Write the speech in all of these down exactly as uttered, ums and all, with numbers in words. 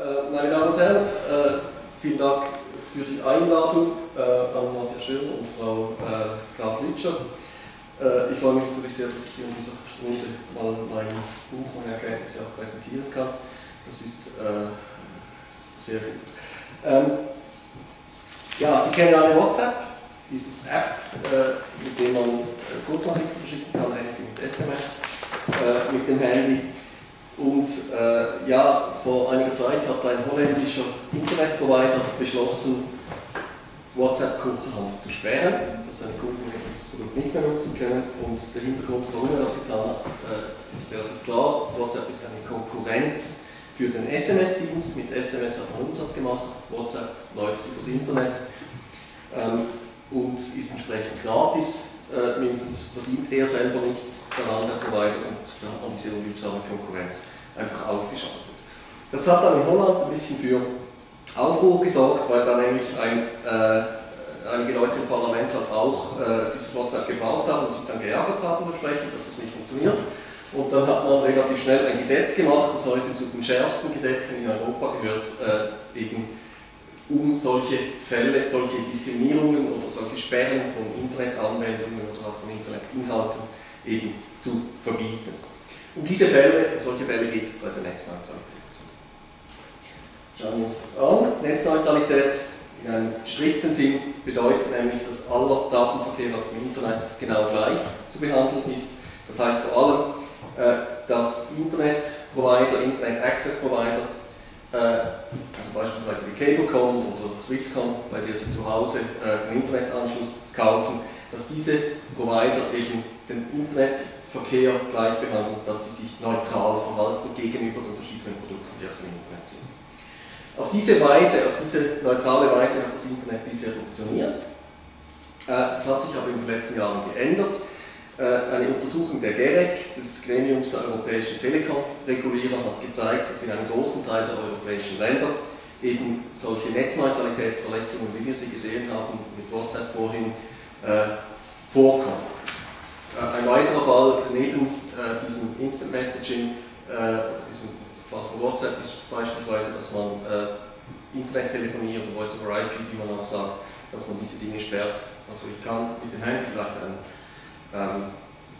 Äh, meine Damen und Herren, äh, vielen Dank für die Einladung äh, an Matthias Schöner und Frau äh, Graf-Lütscher. Äh, ich freue mich natürlich sehr, dass ich hier in dieser Runde mal mein Buch, meine Erkenntnisse auch präsentieren kann. Das ist äh, sehr gut. Ähm, ja, Sie kennen alle WhatsApp, dieses App, äh, mit dem man äh, Kurznachrichten verschicken kann, ähnlich wie mit S M S, äh, mit dem Handy. Und äh, ja, vor einiger Zeit hat ein holländischer Internetprovider beschlossen, WhatsApp kurzerhand zu sperren, dass seine Kunden das Produkt nicht mehr nutzen können. Und der Hintergrund, warum er das getan hat, äh, ist relativ klar. WhatsApp ist eine Konkurrenz für den S M S-Dienst. Mit S M S hat man Umsatz gemacht, WhatsApp läuft übers Internet ähm, und ist entsprechend gratis. Äh, mindestens verdient er selber nichts daran, der Provider, und da hat man diese unliebsame Konkurrenz einfach ausgeschaltet. Das hat dann in Holland ein bisschen für Aufruhr gesorgt, weil da nämlich ein, äh, einige Leute im Parlament halt auch äh, dieses WhatsApp gebraucht haben und sich dann geärgert haben, entsprechend, dass das nicht funktioniert. Und dann hat man relativ schnell ein Gesetz gemacht, das heute zu den schärfsten Gesetzen in Europa gehört, äh, eben um solche Fälle, solche Diskriminierungen oder solche Sperren von Internetanwendungen oder auch von Internetinhalten eben zu verbieten. Um diese Fälle, um solche Fälle geht es bei der Netzneutralität. Schauen wir uns das an. Netzneutralität in einem strikten Sinn bedeutet nämlich, dass aller Datenverkehr auf dem Internet genau gleich zu behandeln ist. Das heißt vor allem, dass Internetprovider, Internet-Access-Provider, also beispielsweise wie Cablecom oder Swisscom, bei der Sie zu Hause äh, den Internetanschluss kaufen, dass diese Provider eben den Internetverkehr gleich behandeln, dass sie sich neutral verhalten gegenüber den verschiedenen Produkten, die auf dem Internet sind. Auf diese Weise, auf diese neutrale Weise hat das Internet bisher funktioniert. Äh, das hat sich aber in den letzten Jahren geändert. Eine Untersuchung der GEREK, des Gremiums der europäischen Telekom-Regulierer, hat gezeigt, dass in einem großen Teil der europäischen Länder eben solche Netzneutralitätsverletzungen, wie wir sie gesehen haben, mit WhatsApp vorhin, äh, vorkommen. Äh, ein weiterer Fall neben äh, diesem Instant Messaging, äh, diesem Fall von WhatsApp, ist beispielsweise, dass man äh, Internettelefonie oder Voice over I P, wie man auch sagt, dass man diese Dinge sperrt. Also ich kann mit dem Handy vielleicht ein Ähm,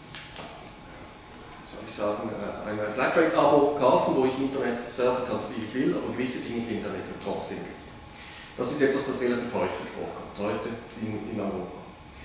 soll ich sagen, ein Flatrate-Abo kaufen, wo ich Internet surfen kann, so viel ich will, aber gewisse Dinge im Internet trotzdem nicht. Das ist etwas, das relativ häufig vorkommt, heute in, in Europa.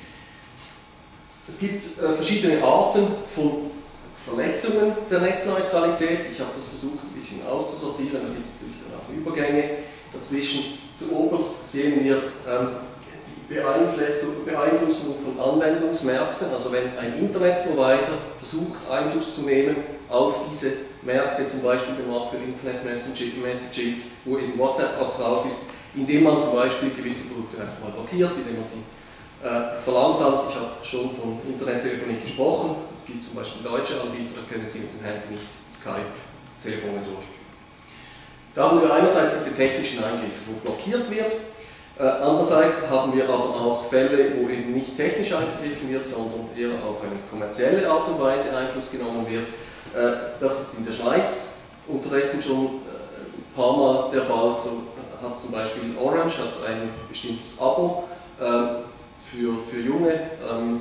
Es gibt äh, verschiedene Arten von Verletzungen der Netzneutralität. Ich habe das versucht, ein bisschen auszusortieren, da gibt es natürlich dann auch Übergänge dazwischen. Zuoberst sehen wir ähm, Beeinflussung, Beeinflussung von Anwendungsmärkten, also wenn ein Internetprovider versucht, Einfluss zu nehmen auf diese Märkte, zum Beispiel den Markt für Internet-Messaging, wo eben WhatsApp auch drauf ist, indem man zum Beispiel gewisse Produkte einfach mal blockiert, indem man sie äh, verlangsamt. Ich habe schon von Internettelefonie gesprochen. Es gibt zum Beispiel deutsche Anbieter, da können Sie mit dem Handy nicht Skype-Telefone durchführen. Da haben wir einerseits diese technischen Eingriffe, wo blockiert wird. Äh, andererseits haben wir aber auch Fälle, wo eben nicht technisch eingegriffen wird, sondern eher auf eine kommerzielle Art und Weise Einfluss genommen wird. Äh, das ist in der Schweiz unterdessen schon äh, ein paar Mal der Fall. So, hat zum Beispiel Orange hat ein bestimmtes Abo äh, für, für Junge, ähm,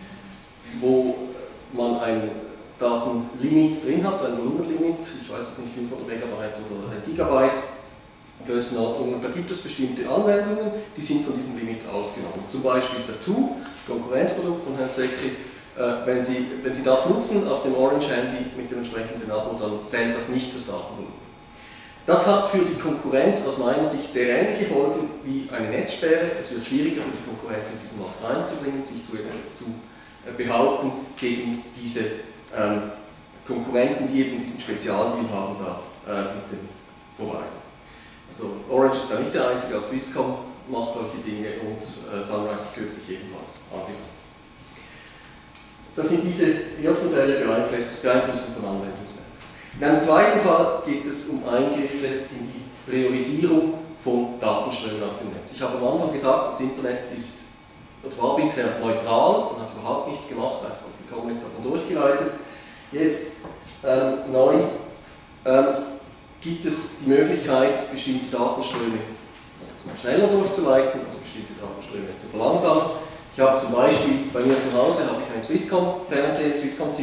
wo man ein Datenlimit drin hat, ein Volumenlimit, ich weiß es nicht, fünfhundert Megabyte oder ein Gigabyte. Größenordnung. Und da gibt es bestimmte Anwendungen, die sind von diesem Limit ausgenommen. Zum Beispiel Zattoo, Konkurrenzprodukt von Herrn Zecki. Äh, wenn, Sie, wenn Sie das nutzen auf dem Orange-Handy mit dem entsprechenden Abo, dann zählt das nicht fürs Datenvolumen. Das hat für die Konkurrenz aus meiner Sicht sehr ähnliche Folgen wie eine Netzsperre. Es wird schwieriger für die Konkurrenz in diesen Markt reinzubringen, sich zu, zu äh, behaupten gegen diese ähm, Konkurrenten, die eben diesen Spezialdeal haben da äh, mit dem Provider. Also Orange ist da nicht der einzige, auch Swisscom macht solche Dinge und äh, Sunrise kürzlich ebenfalls angefangen. Das sind diese ersten Fälle Beeinflussung von Anwendungsmärkten. In einem zweiten Fall geht es um Eingriffe in die Priorisierung von Datenströmen auf dem Netz. Ich habe am Anfang gesagt, das Internet ist, das war bisher neutral und hat überhaupt nichts gemacht, einfach was gekommen ist, hat man durchgeleitet. Jetzt ähm, neu ähm, gibt es die Möglichkeit, bestimmte Datenströme schneller durchzuleiten oder bestimmte Datenströme zu verlangsamen. Ich habe zum Beispiel bei mir zu Hause habe ich einen Swisscom-Fernsehen, Swisscom-T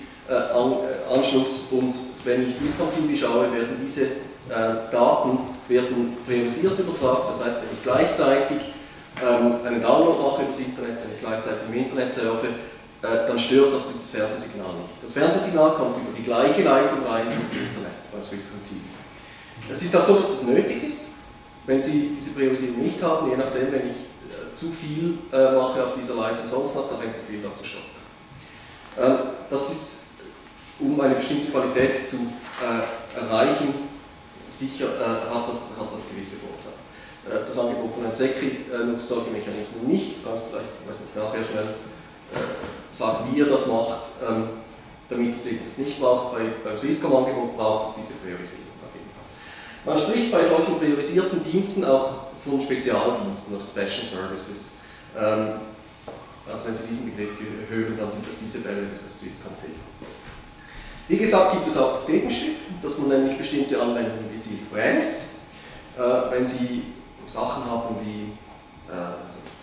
V-Anschluss, und wenn ich Swisscom-T V schaue, werden diese äh, Daten werden priorisiert übertragen. Das heißt, wenn ich gleichzeitig ähm, einen Download mache über das Internet, wenn ich gleichzeitig im Internet surfe, äh, dann stört das dieses Fernsehsignal nicht. Das Fernsehsignal kommt über die gleiche Leitung rein wie das Internet beim Swisscom-T V. Es ist auch so, dass das nötig ist. Wenn Sie diese Priorisierung nicht haben, je nachdem, wenn ich äh, zu viel äh, mache auf dieser Leitung sonst noch, dann fängt das Bild an zu stoppen. Ähm, das ist, um eine bestimmte Qualität zu äh, erreichen, sicher äh, hat, das, hat das gewisse Vorteile. Äh, das Angebot von Enzeki äh, nutzt solche Mechanismen nicht. Du kannst vielleicht, ich weiß nicht, nachher schnell äh, sagen, wie ihr das macht, ähm, damit es eben das nicht braucht. Bei, beim Swisscom-Angebot braucht es diese Priorisierung. Man spricht bei solchen priorisierten Diensten auch von Spezialdiensten oder Special Services. Ähm, also wenn Sie diesen Begriff hören, dann sind das diese Fälle wie das Swisscom-T V. Wie gesagt, gibt es auch das Gegenstück, dass man nämlich bestimmte Anwendungen gezielt bremst. Äh, wenn Sie Sachen haben wie äh,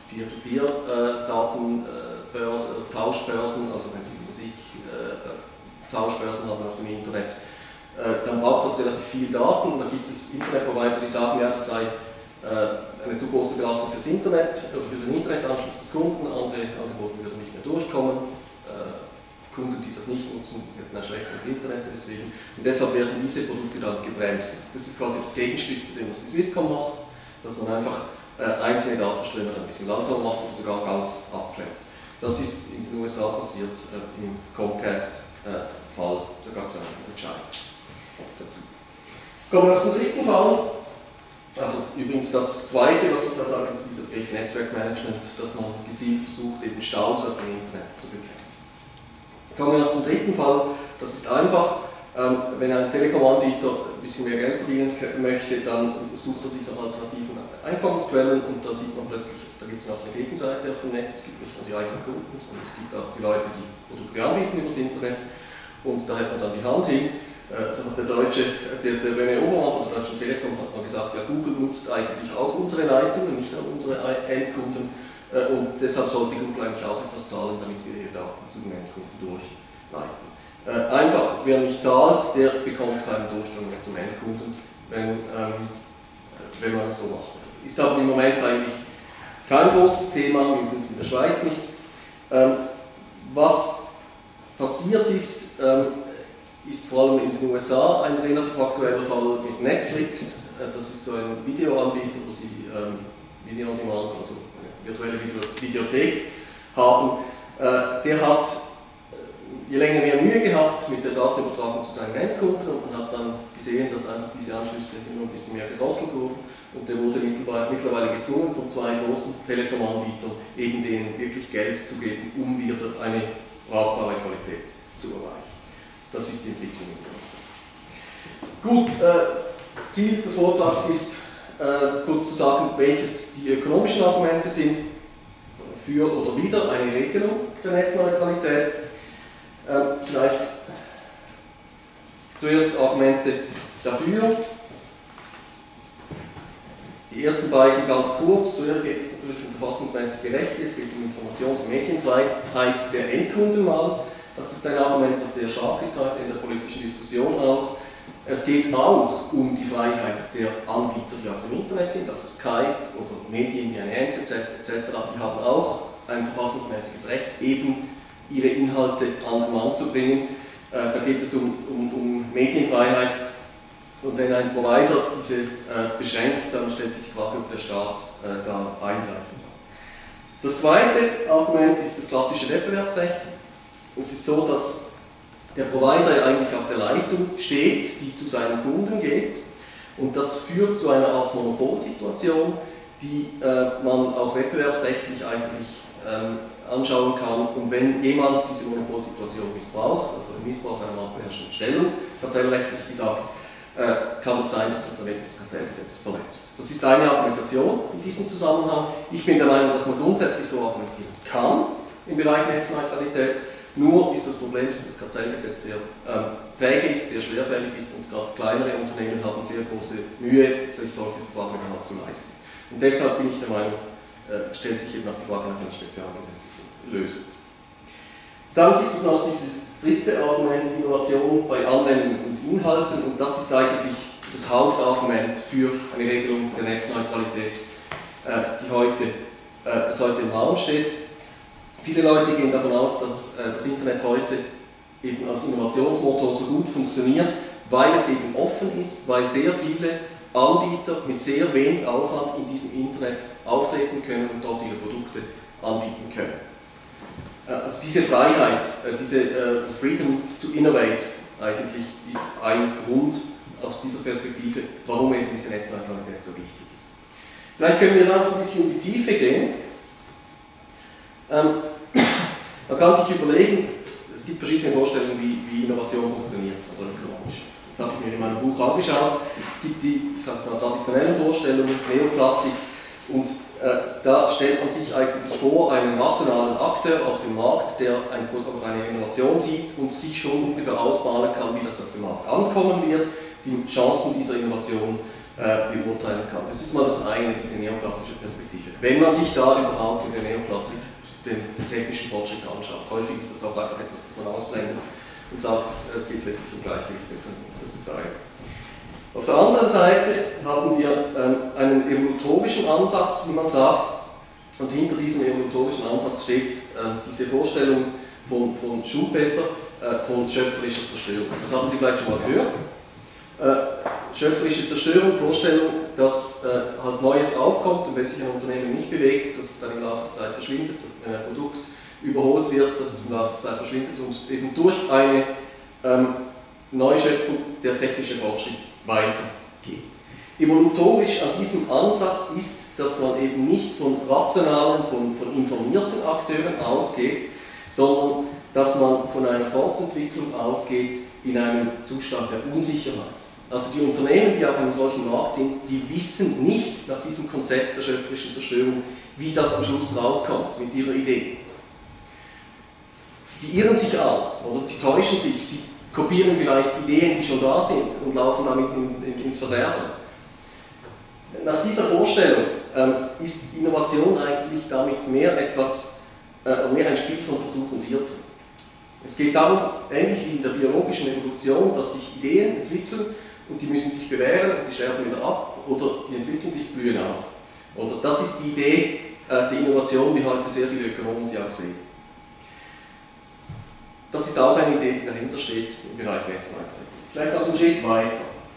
Peer-to-Peer-Daten, äh, Tauschbörsen, also wenn Sie Musik äh, Tauschbörsen haben auf dem Internet, dann braucht das relativ viel Daten, und da gibt es Internetprovider, die sagen, ja, das sei eine zu große Belastung für das Internet oder für den Internetanschluss des Kunden, andere Angebote würden nicht mehr durchkommen, Kunden, die das nicht nutzen, hätten ein schlechteres Internet deswegen, und deshalb werden diese Produkte dann gebremst. Das ist quasi das Gegenstück zu dem, was die Swisscom macht, dass man einfach einzelne Datenströme ein bisschen langsamer macht oder sogar ganz abklemmt. Das ist in den U S A passiert, im Comcast-Fall, da gab es eine Entscheidung dazu. Kommen wir noch zum dritten Fall. Also übrigens das zweite, was ich da sage, ist dieser Begriff Netzwerkmanagement, dass man gezielt versucht, eben Staus auf dem Internet zu bekämpfen. Kommen wir noch zum dritten Fall. Das ist einfach, ähm, wenn ein Telekom-Anbieter ein bisschen mehr Geld verdienen möchte, dann sucht er sich nach alternativen Einkommensquellen, und dann sieht man plötzlich, da gibt es noch eine Gegenseite auf dem Netz. Es gibt nicht nur die eigenen Kunden, sondern es gibt auch die Leute, die Produkte anbieten über das Internet, und da hält man dann die Hand hin. Also der deutsche, der, der René Obermann von der Deutschen Telekom hat mal gesagt, ja, Google nutzt eigentlich auch unsere Leitungen, nicht nur unsere Endkunden, und deshalb sollte Google eigentlich auch etwas zahlen, damit wir ihre Daten zu den Endkunden durchleiten. Einfach, wer nicht zahlt, der bekommt keinen Durchgang mehr zum Endkunden, wenn, ähm, wenn man es so macht. Ist aber im Moment eigentlich kein großes Thema, mindestens in der Schweiz nicht. Ähm, was passiert ist, ähm, ist vor allem in den U S A ein relativ aktueller Fall mit Netflix. Das ist so ein Videoanbieter, wo Sie ähm, Video on Demand, also eine virtuelle Video Videothek haben. Äh, der hat je länger mehr Mühe gehabt mit der Datenübertragung zu seinen Endkunden, und man hat dann gesehen, dass einfach diese Anschlüsse immer ein bisschen mehr gedrosselt wurden, und der wurde mittlerweile gezwungen von zwei großen Telekom-Anbietern, eben denen wirklich Geld zu geben, um wieder eine brauchbare Qualität zu erreichen. Das ist die Entwicklung in den U S A. Gut, äh, Ziel des Vortrags ist, äh, kurz zu sagen, welches die ökonomischen Argumente sind für oder wider eine Regelung der Netzneutralität. Äh, vielleicht zuerst Argumente dafür. Die ersten beiden ganz kurz. Zuerst geht es natürlich um verfassungsmäßige Rechte, es geht um Informations- und Medienfreiheit der Endkunden mal. Das ist ein Argument, das sehr stark ist heute in der politischen Diskussion auch. Es geht auch um die Freiheit der Anbieter, die auf dem Internet sind, also Skype oder Medien wie eine N Z Z et cetera. Die haben auch ein verfassungsmäßiges Recht, eben ihre Inhalte an den Mann zu bringen. Da geht es um, um, um Medienfreiheit. Und wenn ein Provider diese äh, beschränkt, dann stellt sich die Frage, ob der Staat äh, da eingreifen soll. Das zweite Argument ist das klassische Wettbewerbsrecht. Es ist so, dass der Provider eigentlich auf der Leitung steht, die zu seinen Kunden geht, und das führt zu einer Art Monopolsituation, die äh, man auch wettbewerbsrechtlich eigentlich ähm, anschauen kann, und wenn jemand diese Monopolsituation missbraucht, also den Missbrauch einer marktbeherrschenden Stellung, kartellrechtlich gesagt, äh, kann es sein, dass das der Wettbewerbskartellgesetz verletzt. Das ist eine Argumentation in diesem Zusammenhang. Ich bin der Meinung, dass man grundsätzlich so argumentieren kann im Bereich Netzneutralität. Nur ist das Problem, dass das Kartellgesetz sehr ähm, träge ist, sehr schwerfällig ist und gerade kleinere Unternehmen haben sehr große Mühe, sich solche Verfahren überhaupt zu leisten. Und deshalb bin ich der Meinung, äh, stellt sich eben auch die Frage nach einer spezialgesetzlichen Lösung. Dann gibt es noch dieses dritte Argument, Innovation bei Anwendungen und Inhalten, und das ist eigentlich das Hauptargument für eine Regelung der Netzneutralität, äh, die heute, äh, das heute im Raum steht. Viele Leute gehen davon aus, dass äh, das Internet heute eben als Innovationsmotor so gut funktioniert, weil es eben offen ist, weil sehr viele Anbieter mit sehr wenig Aufwand in diesem Internet auftreten können und dort ihre Produkte anbieten können. Also diese Freiheit, diese uh, Freedom to Innovate eigentlich ist ein Grund aus dieser Perspektive, warum eben diese Netzneutralität so wichtig ist. Vielleicht können wir da noch ein bisschen in die Tiefe gehen. Ähm, man kann sich überlegen, es gibt verschiedene Vorstellungen, wie, wie Innovation funktioniert oder ökonomisch. Das habe ich mir in meinem Buch angeschaut. Es gibt die, ich sage es mal, traditionellen Vorstellungen, Neoklassik, und äh, da stellt man sich eigentlich vor, einen rationalen Akteur auf dem Markt, der ein Produkt, eine Innovation sieht und sich schon ungefähr ausmalen kann, wie das auf dem Markt ankommen wird, die Chancen dieser Innovation äh, beurteilen kann. Das ist mal das eine, diese neoklassische Perspektive. Wenn man sich da überhaupt in der Neoklassik den, den technischen Fortschritt anschaut. Häufig ist das auch einfach etwas, das man ausblendet und sagt, es geht letztlich um Gleichgewichtsökonomie. Das ist das eine. Auf der anderen Seite haben wir ähm, einen evolutorischen Ansatz, wie man sagt, und hinter diesem evolutorischen Ansatz steht äh, diese Vorstellung von, von Schumpeter äh, von schöpferischer Zerstörung. Das haben Sie vielleicht schon mal gehört. Äh, schöpferische Zerstörung, Vorstellung, dass äh, halt Neues aufkommt, und wenn sich ein Unternehmen nicht bewegt, dass es dann im Laufe der Zeit verschwindet, dass ein Produkt überholt wird, dass es im Laufe der Zeit verschwindet und eben durch eine ähm, Neuschöpfung der technische Fortschritt weitergeht. Evolutorisch an diesem Ansatz ist, dass man eben nicht von rationalen, von, von informierten Akteuren ausgeht, sondern dass man von einer Fortentwicklung ausgeht in einem Zustand der Unsicherheit. Also die Unternehmen, die auf einem solchen Markt sind, die wissen nicht nach diesem Konzept der schöpferischen Zerstörung, wie das am Schluss rauskommt mit ihrer Idee. Die irren sich auch, oder die täuschen sich, sie kopieren vielleicht Ideen, die schon da sind und laufen damit in, in, ins Verderben. Nach dieser Vorstellung ähm, ist Innovation eigentlich damit mehr etwas, äh, mehr ein Spiel von Versuch und Irrtum. Es geht darum, ähnlich wie in der biologischen Evolution, dass sich Ideen entwickeln und die müssen sich bewähren und die sterben wieder ab oder die entwickeln sich, blühen auf. Oder das ist die Idee äh, der Innovation, wie heute sehr viele Ökonomen sie auch sehen. Das ist auch eine Idee, die dahinter steht im Bereich Netzneutralität. Vielleicht auch einen Schritt weiter.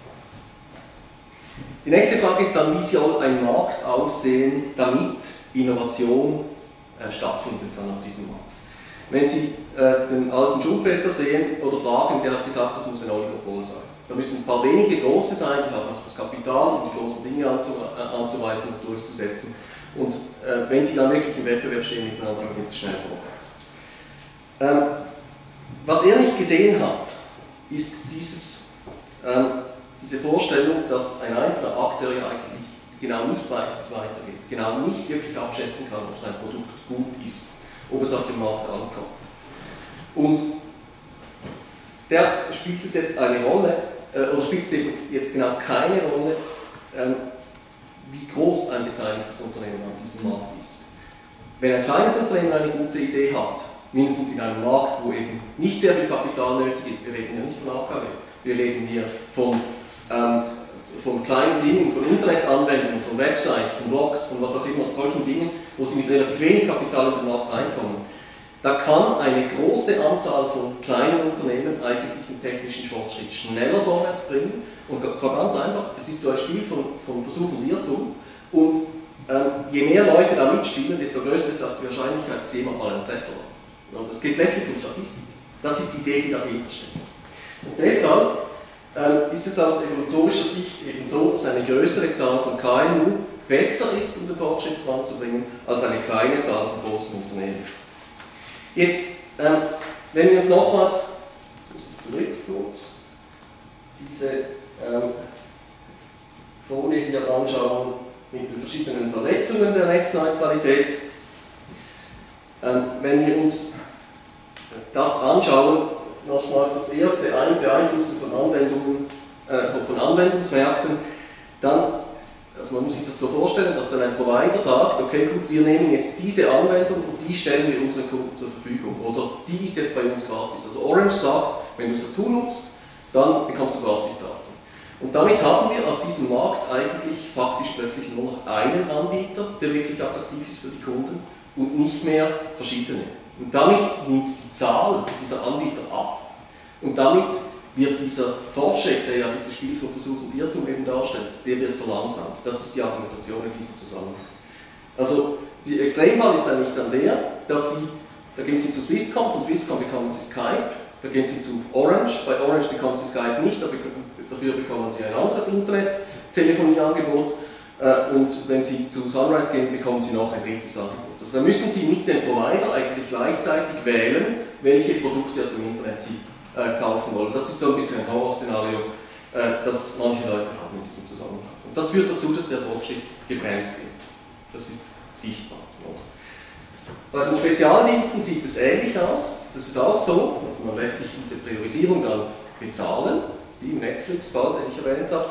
Die nächste Frage ist dann, wie soll ein Markt aussehen, damit Innovation äh, stattfinden kann auf diesem Markt. Wenn Sie äh, den alten Schumpeter sehen oder fragen, der hat gesagt, das muss ein Oligopol sein. Da müssen ein paar wenige große sein, die haben auch das Kapital, um die großen Dinge anzu, äh, anzuweisen und durchzusetzen. Und äh, wenn die dann wirklich im Wettbewerb stehen miteinander, dann geht es schnell vorwärts. Ähm, was er nicht gesehen hat, ist dieses, ähm, diese Vorstellung, dass ein einzelner Akteur ja eigentlich genau nicht weiß, wie es weitergeht, genau nicht wirklich abschätzen kann, ob sein Produkt gut ist, ob es auf dem Markt ankommt. Und der spielt es jetzt eine Rolle, äh, oder spielt es eben jetzt genau keine Rolle, ähm, wie groß ein beteiligtes Unternehmen auf diesem Markt ist. Wenn ein kleines Unternehmen eine gute Idee hat, mindestens in einem Markt, wo eben nicht sehr viel Kapital nötig ist, wir reden ja nicht von A K Ws, wir reden hier von, ähm, von kleinen Dingen, von Internetanwendungen, von Websites, von Blogs, von was auch immer, solchen Dingen, wo sie mit relativ wenig Kapital in den Markt reinkommen. Da kann eine große Anzahl von kleinen Unternehmen eigentlich den technischen Fortschritt schneller vorwärts bringen. Und zwar ganz einfach, es ist so ein Spiel von, von Versuch und Irrtum. Und ähm, je mehr Leute da mitspielen, desto größer ist auch die Wahrscheinlichkeit, dass jemand mal einen Treffer hat. Und es geht letztlich um Statistik. Das ist die Idee, die dahinter steht. Und deshalb ähm, ist es aus evolutorischer Sicht eben so, dass eine größere Zahl von K M U besser ist, um den Fortschritt voranzubringen, als eine kleine Zahl von großen Unternehmen. Jetzt, ähm, wenn wir uns nochmals zurück kurz diese ähm, Folie hier anschauen mit den verschiedenen Verletzungen der Netzneutralität. Ähm, wenn wir uns das anschauen, nochmals das erste Beeinflussen von Anwendungen, äh, von, von Anwendungsmärkten, dann, also man muss sich das so vorstellen, dass dann ein Provider sagt, okay gut, wir nehmen jetzt diese Anwendung und die stellen wir unseren Kunden zur Verfügung, oder die ist jetzt bei uns gratis. Also Orange sagt, wenn du Satoon nutzt, dann bekommst du gratis Daten. Und damit haben wir auf diesem Markt eigentlich faktisch plötzlich nur noch einen Anbieter, der wirklich attraktiv ist für die Kunden und nicht mehr verschiedene. Und damit nimmt die Zahl dieser Anbieter ab und damit wird dieser Fortschritt, der ja dieses Spiel von Versuch und Irrtum eben darstellt, der wird verlangsamt. Das ist die Argumentation in diesem Zusammenhang. Also, der Extremfall ist eigentlich dann der, dass Sie, da gehen Sie zu Swisscom, von Swisscom bekommen Sie Skype, da gehen Sie zu Orange, bei Orange bekommen Sie Skype nicht, dafür, dafür bekommen Sie ein anderes Internet-Telefonieangebot äh, und wenn Sie zu Sunrise gehen, bekommen Sie noch ein drittes Angebot. Also da müssen Sie mit dem Provider eigentlich gleichzeitig wählen, welche Produkte aus dem Internet Sie äh, kaufen wollen. Das ist so ein bisschen ein Horrorszenario, äh, das manche Leute haben in diesem Zusammenhang. Und das führt dazu, dass der Fortschritt gebremst wird. Das ist sichtbar. Bei den Spezialdiensten sieht es ähnlich aus. Das ist auch so. Also man lässt sich diese Priorisierung dann bezahlen, wie im Netflix-Fall, den ich erwähnt habe.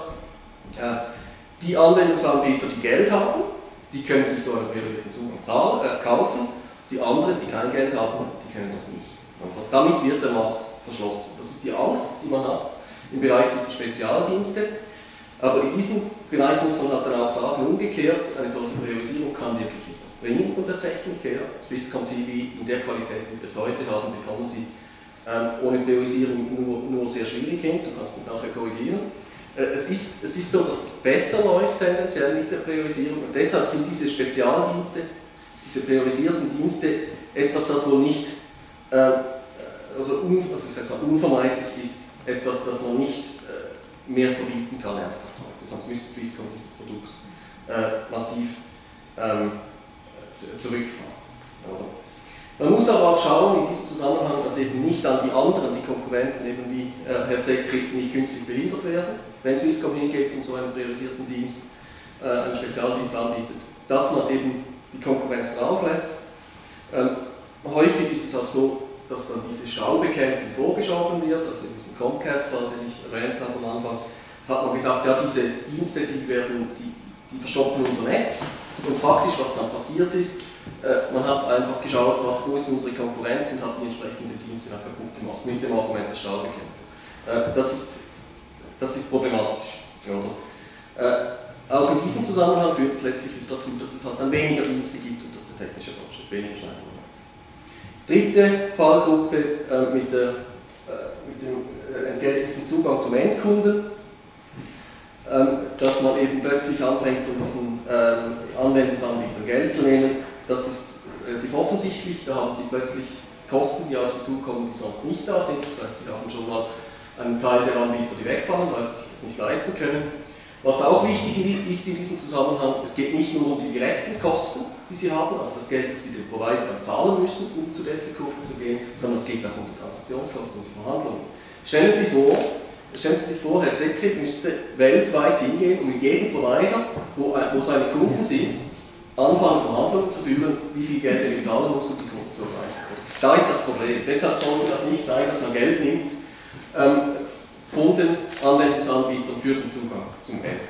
Die Anwendungsanbieter, die Geld haben, die können sich so einen priorisierten Zugang zahlen, äh, kaufen. Die anderen, die kein Geld haben, die können das nicht. Und damit wird der Markt verschlossen. Das ist die Angst, die man hat im Bereich dieser Spezialdienste. Aber in diesem Bereich muss man halt dann auch sagen, umgekehrt, eine solche Priorisierung kann wirklich etwas bringen von der Technik her. Swisscom T V in der Qualität, wie wir es heute haben, bekommen Sie ähm, ohne Priorisierung nur, nur sehr schwierig hin. Du kannst mich nachher korrigieren. Äh, es, ist, es ist so, dass es besser läuft tendenziell mit der Priorisierung und deshalb sind diese Spezialdienste, diese priorisierten Dienste etwas, das wohl nicht äh, also, un, also ich sag mal, unvermeidlich ist, etwas, das man nicht mehr verbieten kann ernsthaft heute, sonst müsste Swisscom dieses Produkt äh, massiv ähm, zurückfahren. Oder? Man muss aber auch schauen in diesem Zusammenhang, dass eben nicht an die anderen, die Konkurrenten, eben wie äh, Herr Zeckri, nicht künstlich behindert werden, wenn Swisscom hingeht und so einen priorisierten Dienst, äh, einen Spezialdienst anbietet, dass man eben die Konkurrenz drauf lässt. Ähm, häufig ist es auch so, dass dann diese Schaubekämpfung vorgeschoben wird, also in diesem Comcast-Fall, den ich erwähnt habe am Anfang, hat man gesagt, ja, diese Dienste, die, werden, die, die verstopfen unser Netz und faktisch, was dann passiert ist, äh, man hat einfach geschaut, was, wo ist unsere Konkurrenz und hat die entsprechenden Dienste dann kaputt gemacht, mit dem Argument der Schaubekämpfung. Äh, das, ist, das ist problematisch. Oder? Äh, auch in diesem Zusammenhang führt es letztlich dazu, dass es halt dann weniger Dienste gibt und dass der technische Fortschritt weniger schnell vorwärts. Dritte Fallgruppe äh, mit, der, äh, mit dem äh, entgeltlichen Zugang zum Endkunden, ähm, dass man eben plötzlich anfängt, von diesen ähm, Anwendungsanbietern Geld zu nehmen. Das ist relativ offensichtlich, da haben sie plötzlich Kosten, die auf sie zukommen, die sonst nicht da sind. Das heißt, sie haben schon mal einen Teil der Anbieter, die wegfallen, weil sie sich das nicht leisten können. Was auch wichtig ist in diesem Zusammenhang, es geht nicht nur um die direkten Kosten, die sie haben, also das Geld, das sie dem Provider zahlen müssen, um zu dessen Kunden zu gehen, sondern es geht auch um die Transaktionskosten und die Verhandlungen. Stellen Sie, vor, stellen Sie sich vor, Herr Zeckri müsste weltweit hingehen und mit jedem Provider, wo, wo seine Kunden sind, anfangen Verhandlungen zu führen, wie viel Geld er ihm zahlen muss, um die Kunden zu erreichen. Da ist das Problem. Deshalb sollte das nicht sein, dass man Geld nimmt, ähm, von den Anwendungsanbietern für den Zugang zum Endkunden.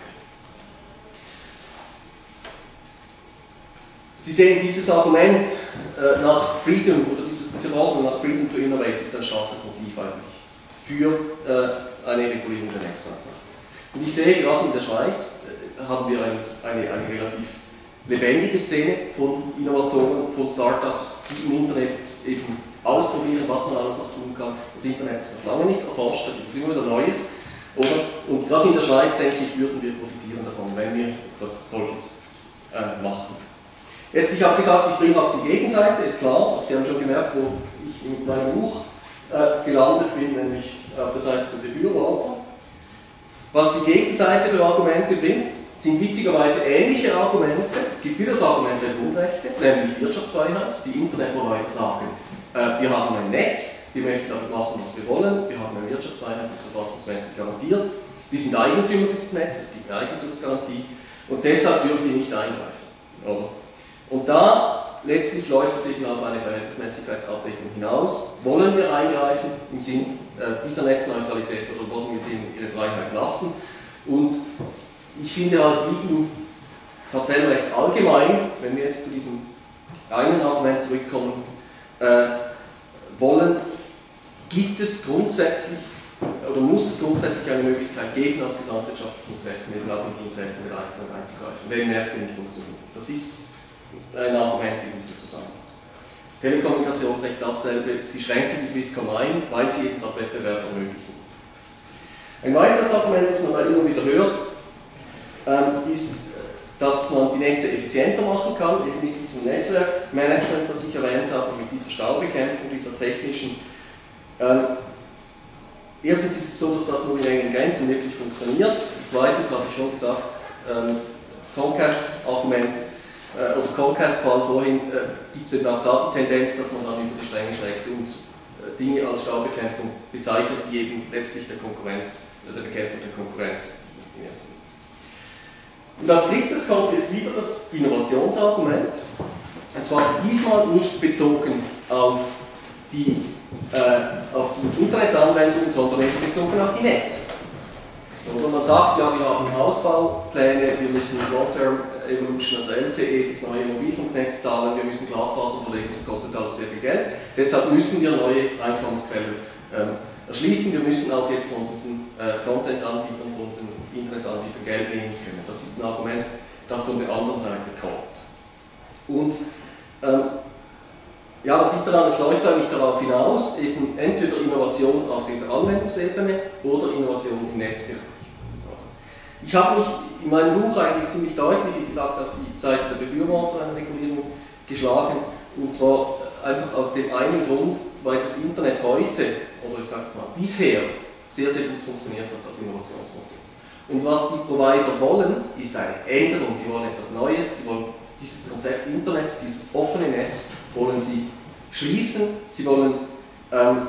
Sie sehen, dieses Argument äh, nach Freedom oder dieses, diese Forderung nach Freedom to Innovate ist ein starkes Motiv eigentlich für äh, eine Regulierung der Netzwerke. Und ich sehe, gerade in der Schweiz äh, haben wir eigentlich eine, eine relativ lebendige Szene von Innovatoren, von Startups, die im Internet eben ausprobieren, was man alles noch tun kann. Das Internet ist noch lange nicht erforscht, da gibt es immer wieder Neues. Oder? Und gerade in der Schweiz, denke ich, würden wir profitieren davon, wenn wir etwas solches äh, machen. Jetzt, ich habe gesagt, ich bringe auch die Gegenseite, ist klar. Sie haben schon gemerkt, wo ich mit meinem Buch äh, gelandet bin, nämlich auf der Seite der Befürworter. Was die Gegenseite für Argumente bringt, sind witzigerweise ähnliche Argumente. Es gibt wieder das Argument der Grundrechte, nämlich Wirtschaftsfreiheit. Die Internetprovider sagen, äh, wir haben ein Netz, wir möchten damit machen, was wir wollen, wir haben eine Wirtschaftsfreiheit, die ist verfassungsmäßig garantiert. Wir sind Eigentümer dieses Netzes, es gibt eine Eigentumsgarantie und deshalb dürfen die nicht eingreifen. Oder? Und da letztlich läuft es eben auf eine Verhältnismäßigkeitsabwägung hinaus. Wollen wir eingreifen im Sinn äh, dieser Netzneutralität oder wollen wir denen ihre Freiheit lassen? Und ich finde halt, wie im Kartellrecht allgemein, wenn wir jetzt zu diesem einen Argument zurückkommen äh, wollen, gibt es grundsätzlich oder muss es grundsätzlich eine Möglichkeit geben, aus gesamtwirtschaftlichen Interessen eben auch in die Interessen der Einzelnen einzugreifen, wenn Märkte nicht funktionieren. Das ist ein Argument in diesem Zusammenhang. Telekommunikationsrecht dasselbe, sie schränken die Swisscom ein, weil sie eben gerade Wettbewerb ermöglichen. Ein weiteres Argument, das man da immer wieder hört, ähm, ist, dass man die Netze effizienter machen kann, eben mit diesem Netzwerkmanagement, das ich erwähnt habe, mit dieser Staubekämpfung, dieser technischen. Ähm, erstens ist es so, dass das nur in engen Grenzen wirklich funktioniert. Zweitens habe ich schon gesagt, ähm, Comcast-Argument äh, oder Comcast-Fall vorhin, äh, gibt es eben auch da die Tendenz, dass man dann über die Stränge schlägt und äh, Dinge als Staubekämpfung bezeichnet, die eben letztlich der Konkurrenz, äh, der Bekämpfung der Konkurrenz im ersten. Und als drittes kommt jetzt wieder das Innovationsargument, und zwar diesmal nicht bezogen auf die, äh, auf die Internetanwendungen, sondern eben bezogen auf die Netze. Oder man sagt, ja, wir haben Ausbaupläne, wir müssen Long-Term Evolution, also L T E, das neue Mobilfunknetz zahlen, wir müssen Glasfaser verlegen, das kostet alles sehr viel Geld. Deshalb müssen wir neue Einkommensquellen ähm, erschließen, wir müssen auch jetzt von diesen äh, Content-Anbietern, von den Internetanbietern Geld nehmen können. Das ist ein Argument, das von der anderen Seite kommt. Und ähm, ja, man sieht daran, es läuft eigentlich darauf hinaus, eben entweder Innovation auf dieser Anwendungsebene oder Innovation im Netzbereich. Ich habe mich in meinem Buch eigentlich ziemlich deutlich, wie gesagt, auf die Seite der Befürworter einer Regulierung geschlagen, und zwar einfach aus dem einen Grund, weil das Internet heute, oder ich sage es mal, bisher sehr, sehr gut funktioniert hat als Innovationsmodell. Und was die Provider wollen, ist eine Änderung, die wollen etwas Neues, die wollen dieses Konzept Internet, dieses offene Netz, wollen sie schließen, sie wollen ähm,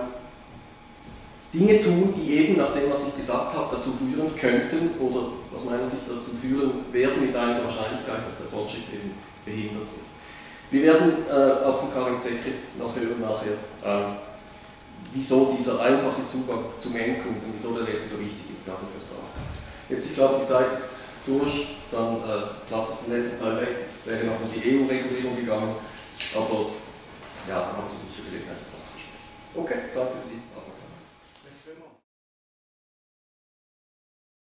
Dinge tun, die eben, nach dem, was ich gesagt habe, dazu führen könnten oder aus meiner Sicht dazu führen werden mit einiger Wahrscheinlichkeit, dass der Fortschritt eben behindert wird. Wir werden äh, auch von Karin Zecke noch hören nachher, äh, wieso dieser einfache Zugang zum Endkunden, wieso der eben so wichtig ist, gerade für Startups. Jetzt, ich glaube, die Zeit ist durch, dann äh, lasse ich den letzten Teil weg, es wäre noch um die E U-Regulierung gegangen, aber ja, dann haben Sie sicher Gelegenheit, das nachzusprechen. Okay, danke für die Aufmerksamkeit.